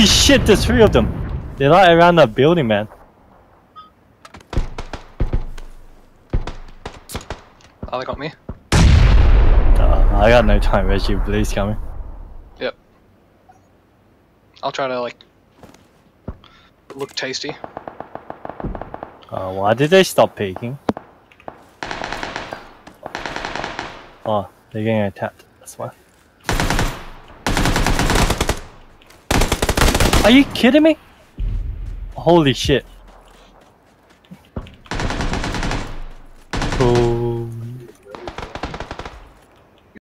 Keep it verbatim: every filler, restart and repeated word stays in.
Holy shit, there's three of them. They're right around that building, man. Oh, they got me. Uh, I got no time, Reggie. Blaze coming. Yep. I'll try to, like, look tasty. Uh, why did they stop peeking? Oh, they're getting attacked. That's why. Are you kidding me? Holy shit.